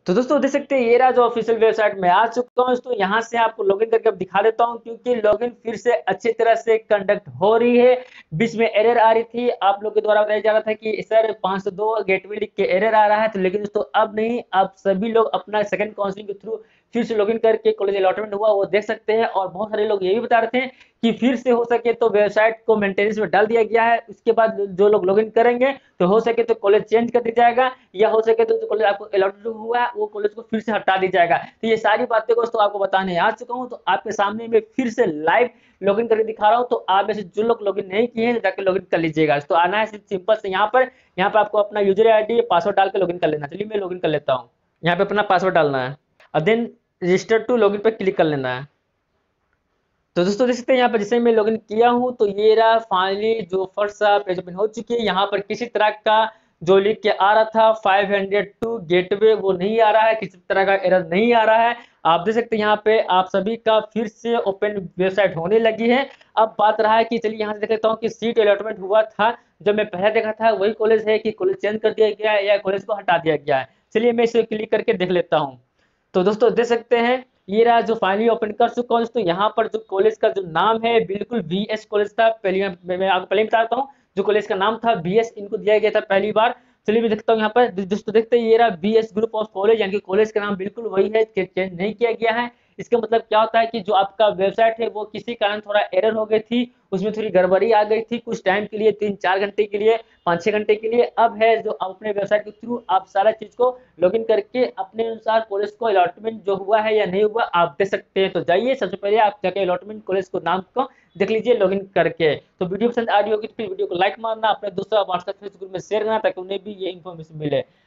तो दोस्तों देख सकते हैं ये रहा जो ऑफिशियल वेबसाइट में आ चुका हूँ दोस्तों। यहाँ से आपको लॉगिन करके अब दिखा देता हूँ, क्योंकि लॉगिन फिर से अच्छी तरह से कंडक्ट हो रही है। बीच में एरर आ रही थी, आप लोग के द्वारा बताया जा रहा था कि सर 502 गेटवे लिख के एरर आ रहा है, तो लेकिन दोस्तों अब नहीं, अब सभी लोग अपना सेकंड काउंसलिंग के थ्रू फिर से लॉगिन करके कॉलेज अलॉटमेंट हुआ वो देख सकते हैं। और बहुत सारे लोग ये भी बता रहे थे कि फिर से हो सके तो वेबसाइट को मेंटेनेंस में डाल दिया गया है, उसके बाद जो लोग लॉगिन करेंगे तो हो सके तो कॉलेज चेंज कर दिया जाएगा, या हो सके तो जो कॉलेज आपको अलॉटेड हुआ है वो कॉलेज को फिर से हटा दिया जाएगा। तो ये सारी बातें को दोस्तों आपको बताने आ चुका हूँ, तो आपके सामने में फिर से लाइव लॉगिन करके दिखा रहा हूँ। तो आप में से जो लोग लॉगिन नहीं किए हैं तो जाकर लॉगिन कर लीजिएगा। तो आना है सिंपल से यहाँ पर आपको अपना यूजर आईडी पासवर्ड डाल के लॉगिन कर लेना। चलिए मैं लॉगिन कर लेता हूँ। यहाँ पे अपना पासवर्ड डालना है और देन रजिस्टर टू लॉगिन पर क्लिक कर लेना है। तो दोस्तों देख सकते हैं यहाँ पर जैसे मैं लॉगिन किया हूँ तो ये रहा फाइनली जो फर्स्ट सा पेज ओपन हो चुकी है। यहाँ पर किसी तरह का जो लिख के आ रहा था 502 गेटवे वो नहीं आ रहा है, किसी तरह का एरर नहीं आ रहा है। आप देख सकते हैं यहाँ पे आप सभी का फिर से ओपन वेबसाइट होने लगी है। अब बात रहा है कि चलिए यहाँ से देख लेता हूँ कि सीट अलॉटमेंट हुआ था जब मैं पहले देखा था वही कॉलेज है कि कॉलेज चेंज कर दिया गया है या कॉलेज को हटा दिया गया है। चलिए मैं इसे क्लिक करके देख लेता हूँ। तो दोस्तों देख सकते हैं ये रहा जो फाइनली ओपन कर चुका हूँ दोस्तों। यहाँ पर जो कॉलेज का जो नाम है बिल्कुल बीएस कॉलेज था। पहले मैं आपको पहले ही बताता हूँ, जो कॉलेज का नाम था बीएस इनको दिया गया था पहली बार। चलिए मैं देखता हूँ यहाँ पर दोस्तों, देखते हैं ये रहा बीएस ग्रुप ऑफ कॉलेज, यानी कि कॉलेज का नाम बिल्कुल वही है, चेंज नहीं किया गया है। इसका मतलब क्या होता है कि जो आपका वेबसाइट है वो किसी कारण थोड़ा एरर हो गई थी, उसमें थोड़ी गड़बड़ी आ गई थी कुछ टाइम के लिए, 3-4 घंटे के लिए, 5-6 घंटे के लिए। अब है जो अपने वेबसाइट के थ्रू आप सारा चीज को लॉगिन करके अपने अनुसार कॉलेज को अलॉटमेंट जो हुआ है या नहीं हुआ आप देख सकते हैं। तो जाइए सबसे पहले आप जाके अलॉटमेंट कॉलेज को नाम को देख लीजिए लॉगिन करके। तो वीडियो पसंद आ रही होगी तो फिर वीडियो को लाइक मारना, अपने दोस्तों व्हाट्सएप फेसबुक में शेयर करना ताकि उन्हें भी ये इन्फॉर्मेशन मिले।